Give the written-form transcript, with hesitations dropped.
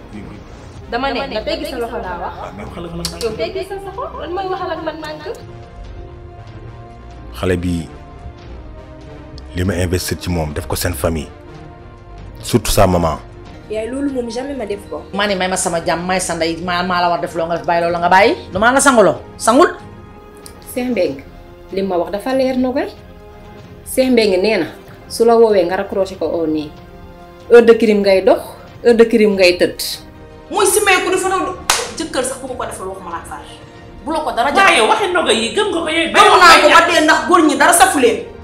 dama ne nga teggi sa loxo laa wax. yow teggi sa loxo lan mooy waxal ak man nànk. xale bi li ma investir ci moom def ko seen famille surtout sa maman. yaay loolu moom jamais ma def ko. maa ne may ma sama jàmm may sa ndey maa la war def loo nga def bàyyi loolu nga bàyyi du maa la sanguloo sangul. Cheikh Mbengue li ma wax dafa leer na koy Cheikh Mbengue nee na su la woowee nga raccroché ko au nii heure de crime ngay dox heure de crime ngay tëdd. muy simeeku dafa doon jëkkër sax bu ko defal waxuma la ak bu la ko dara. waaye waxi ndogo yi gëm nga ko yooyu. gëm naa ko ba dee ndax góor ñi dara safu leen.